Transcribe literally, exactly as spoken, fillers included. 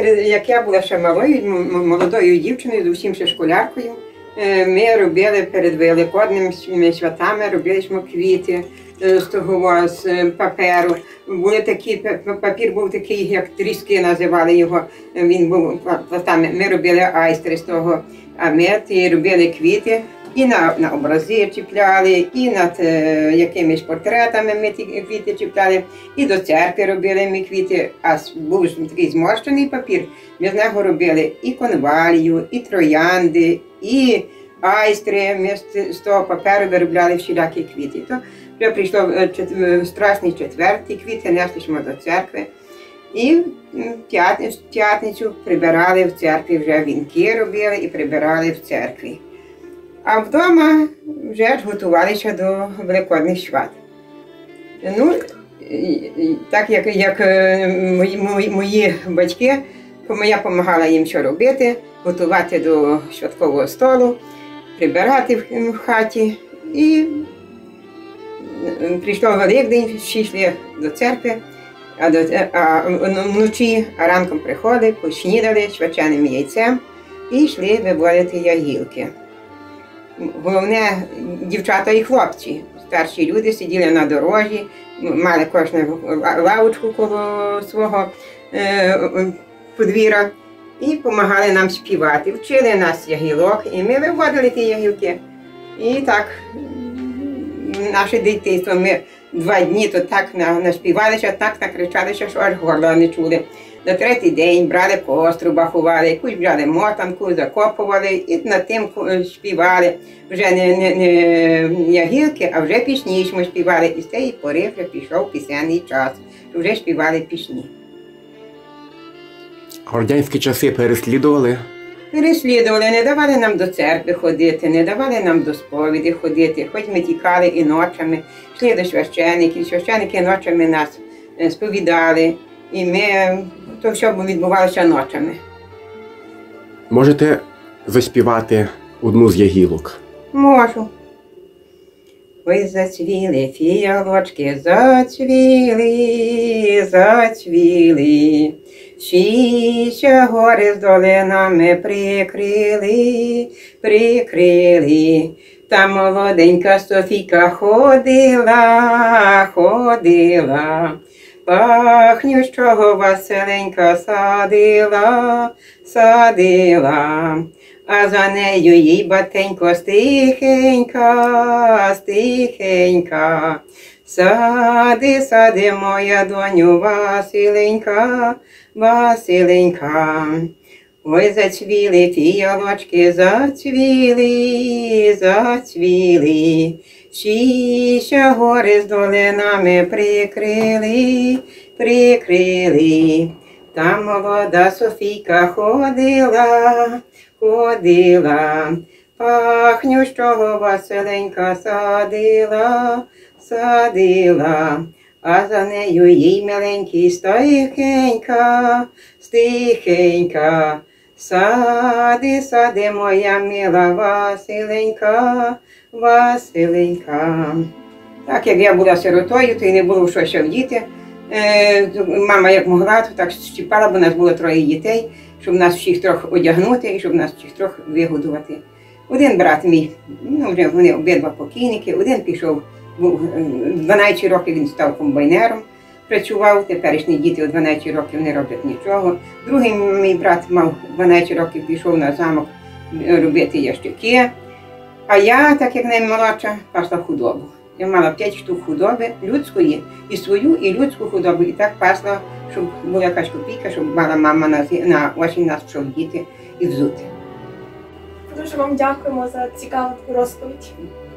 перед, як я була ще малою, молодою дівчиною, зовсім ще школяркою, ми робили перед великодними святами, робили квіти з того, з паперу. Були такі, папір був такий, як тріски називали його, він був пластами. Ми робили айстри з того, а ми робили квіти. І на, на образи чіпляли, і над е, якимись портретами ми ті квіти чіпляли, і до церкви робили ми квіти, а був такий зморщений папір, ми з нього робили і конвалію, і троянди, і айстри, ми з, з того паперу виробляли всілякі квіти. То вже прийшло е, Страсний четвер, ті квіти несли до церкви, і в п'ятницю, п'ятницю прибирали в церкві, вже вінки робили і прибирали в церкві. А вдома вже ж готувалися до великодних свят. Ну, так як, як мої, мої, мої батьки, я допомагала їм що робити, готувати до святкового столу, прибирати в хаті. І прийшло Великдень, всі йшли до церкви, а, до, а вночі, а ранком приходили, поснідали свяченим яйцем і йшли виводити ягілки. Головне, дівчата і хлопці, старші люди сиділи на дорожі, мали кожну лавочку коло свого е, подвір'я і допомагали нам співати. Вчили нас ягілок, і ми виводили ті ягілки. І так, наше дитинство, ми два дні то так наспівалися, так накричалися, що аж горла не чули. На третій день брали костру, ховали, якусь брали мотанку, закопували і над тим співали. Вже не, не, не ягілки, а вже пісні ми співали. І з цієї пори вже пішов пісенний час, вже співали пісні. А радянські часи переслідували? Переслідували, не давали нам до церкви ходити, не давали нам до сповіді ходити. Хоч ми тікали і ночами, йшли до священиків, священики ночами нас сповідали. І ми, то все відбувалося ночами. Можете заспівати одну з ягілок? Можу. Ой, зацвіли фіалочки, зацвіли, зацвіли. Всі ще гори з долинами прикрили, прикрили. Та молоденька Софійка ходила, ходила. Пахнющого Василенька садила, садила, а за нею їй батенько стихенька, стихенька. Сади, сади, моя доню Василенька, Василенька. Ой, зацвіли фіалочки, зацвіли, зацвіли. Всі ще гори з долинами прикрили, прикрили. Там молода Софійка ходила, ходила. Пахнющого Василенька садила, садила. А за нею їй миленький стихенька, стихенька. Сади, сади, моя мила Василенька, Василенька. Так як я була сиротою, то й не було що ще вдіти. Е, мама як могла, то так щіпала, бо нас було троє дітей, щоб нас всіх трохи одягнути і щоб нас всіх трохи вигодувати. Один брат мій, ну вже вони обидва покійники, один пішов, був дванадцять років він став комбайнером, працював, теперішні діти у дванадцять років не роблять нічого. Другий мій брат мав дванадцять років, пішов на замок робити ящики. А я, так як наймолодша, пасла худобу. Я мала п'ять штук худоби людської, і свою, і людську худобу. І так пасла, щоб була якась копійка, щоб мала мама на, на осінь нас пішов діти і взути. Дуже вам дякуємо за цікаву розповідь.